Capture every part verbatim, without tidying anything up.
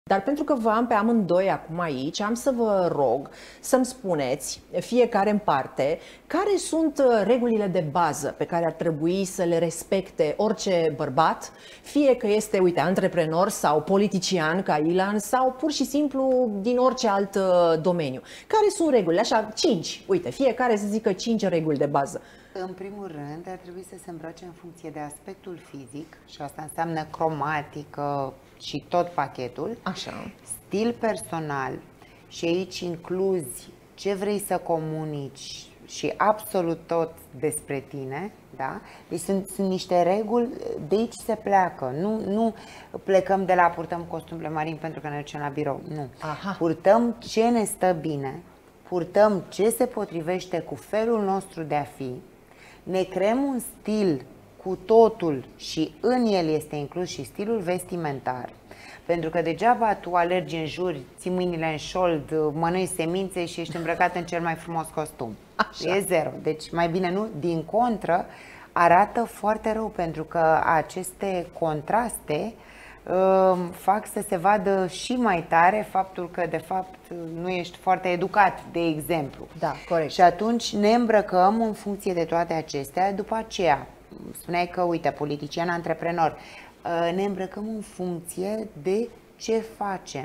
Dar pentru că vă am pe amândoi acum aici, am să vă rog să-mi spuneți, fiecare în parte, care sunt regulile de bază pe care ar trebui să le respecte orice bărbat, fie că este, uite, antreprenor sau politician ca Ilan sau pur și simplu din orice alt domeniu. Care sunt regulile? Așa, cinci. Uite, fiecare să zică cinci reguli de bază. În primul rând, ar trebui să se îmbrace în funcție de aspectul fizic și asta înseamnă cromatică și tot pachetul. Așa. Stil personal și aici incluzi ce vrei să comunici și absolut tot despre tine, da? Deci sunt, sunt niște reguli, de aici se pleacă. Nu, nu plecăm de la purtăm costumele marin pentru că ne ducem la birou. Nu. Aha. Purtăm ce ne stă bine, purtăm ce se potrivește cu felul nostru de a fi, ne creăm un stil cu totul și în el este inclus și stilul vestimentar. Pentru că degeaba tu alergi în jur, ții mâinile în șold, mănânci semințe și ești îmbrăcat în cel mai frumos costum. Așa. E zero. Deci mai bine nu, din contră, arată foarte rău pentru că aceste contraste uh, fac să se vadă și mai tare faptul că de fapt nu ești foarte educat, de exemplu. Da, corect. Și atunci ne îmbrăcăm în funcție de toate acestea. După aceea, spuneai că, uite, politician, antreprenor, ne îmbrăcăm în funcție de ce facem.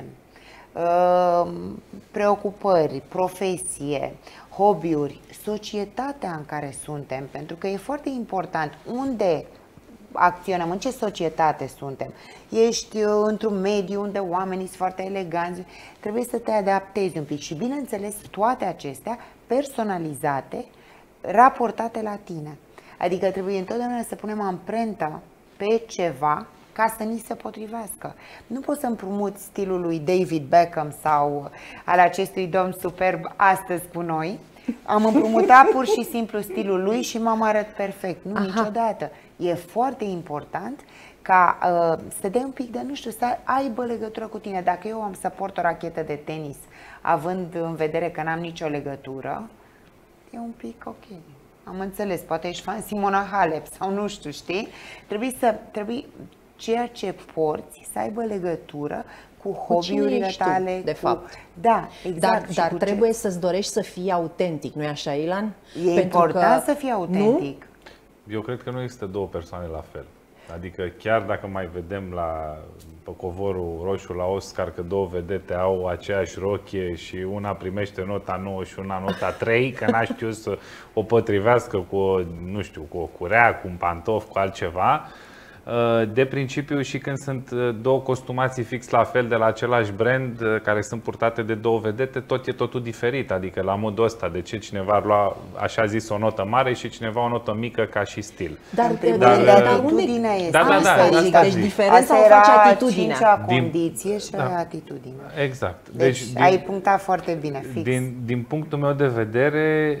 Preocupări, profesie, hobby-uri, societatea în care suntem, pentru că e foarte important unde acționăm, în ce societate suntem. Ești într-un mediu unde oamenii sunt foarte eleganți, trebuie să te adaptezi un pic și, bineînțeles, toate acestea personalizate, raportate la tine. Adică trebuie întotdeauna să punem amprenta pe ceva ca să ni se potrivească. Nu poți să împrumuți stilul lui David Beckham sau al acestui domn superb astăzi cu noi. Am împrumutat pur și simplu stilul lui și m-am arăt perfect. Nu, Aha. niciodată. E foarte important ca uh, să dai un pic de, nu știu, să aibă legătură cu tine. Dacă eu am să port o rachetă de tenis, având în vedere că n-am nicio legătură, e un pic ok. Am înțeles, poate ești fan Simona Halep sau nu știu, știi? Trebuie să, trebuie ceea ce porți să aibă legătură cu hobby-urile tale, de cu... fapt. Da, exact. Dar, dar trebuie ce... să-ți dorești să fii autentic, nu-i așa, Ilan? E Pentru important că... să fii autentic. Nu? Eu cred că nu există două persoane la fel. Adică chiar dacă mai vedem la pe covorul roșu la Oscar că două vedete au aceeași rochie și una primește nota nouă și una nota trei, că n-a știut să o potrivească cu o, nu știu, cu o curea, cu un pantof, cu altceva, de principiu și când sunt două costumații fix la fel de la același brand care sunt purtate de două vedete, tot e totul diferit. Adică la modul ăsta, de ce cineva ar lua așa zis o notă mare și cineva o notă mică ca și stil. Dar, dar, dar, dar atitudinea este. Da, da, da, asta asta deci diferența o face atitudinea. Asta era condiție și da. atitudinea. Exact. Deci, deci ai punctat foarte bine, fix. Din, din punctul meu de vedere,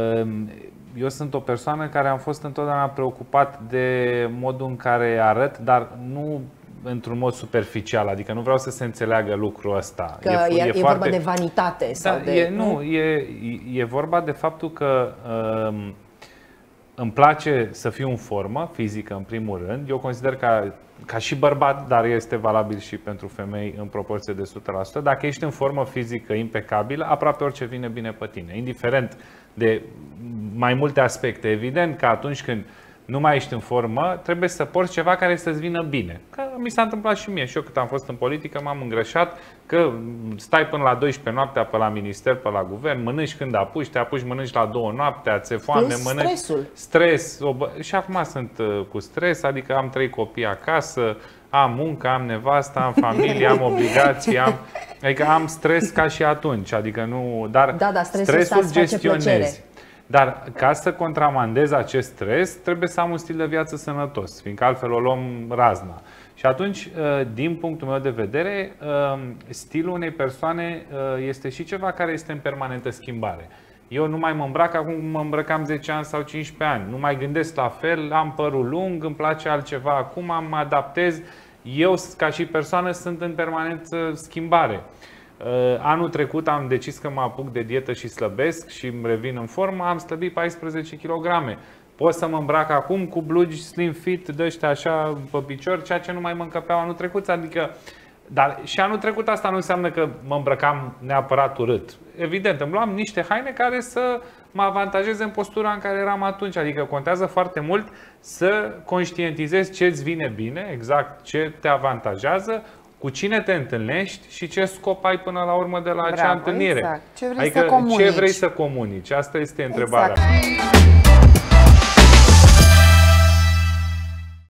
eu sunt o persoană care am fost întotdeauna preocupat de modul în care arăt, dar nu într-un mod superficial, adică nu vreau să se înțeleagă lucrul ăsta. Că e, e, e foarte... vorba de vanitate da, sau de... E, nu, e, e vorba de faptul că um, îmi place să fiu în formă fizică în primul rând. Eu consider că ca și bărbat, dar este valabil și pentru femei în proporție de o sută la sută. Dacă ești în formă fizică impecabilă, aproape orice vine bine pe tine, indiferent de mai multe aspecte. Evident că atunci când nu mai ești în formă, trebuie să porți ceva care să-ți vină bine. Că mi s-a întâmplat și mie. Și eu cât am fost în politică m-am îngrășat că stai până la douăsprezece noaptea pe la minister, pe la guvern, mănânci când apuci, te apuci, mănânci la două noaptea, ți-e foame, mănânci. Stresul. Stres. Și acum sunt cu stres, adică am trei copii acasă, am muncă, am nevastă, am familie, am obligații, am... Adică am stres ca și atunci, adică nu... Dar, da, da, stresul, stresul gestionezi. Dar ca să contramandez acest stres, trebuie să am un stil de viață sănătos, fiindcă altfel o luăm razna. Și atunci, din punctul meu de vedere, stilul unei persoane este și ceva care este în permanentă schimbare. Eu nu mai mă îmbrac acum mă îmbrăcam zece ani sau cincisprezece ani. Nu mai gândesc la fel, am părul lung, îmi place altceva acum, mă adaptez. Eu, ca și persoană, sunt în permanentă schimbare. Anul trecut am decis că mă apuc de dietă și slăbesc și îmi revin în formă, am slăbit paisprezece kilograme. Pot să mă îmbrac acum cu blugi slim fit de ăștia așa pe picior, ceea ce nu mai mă încăpeau anul trecut. Adică Dar și anul trecut asta nu înseamnă că mă îmbrăcam neapărat urât. Evident, îmi luam niște haine care să mă avantajeze în postura în care eram atunci. Adică contează foarte mult să conștientizezi ce îți vine bine, exact ce te avantajează, cu cine te întâlnești și ce scop ai până la urmă de la acea Bravo, întâlnire. exact. Ce vrei adică să comunici. ce vrei să comunici? Asta este întrebarea. Exact.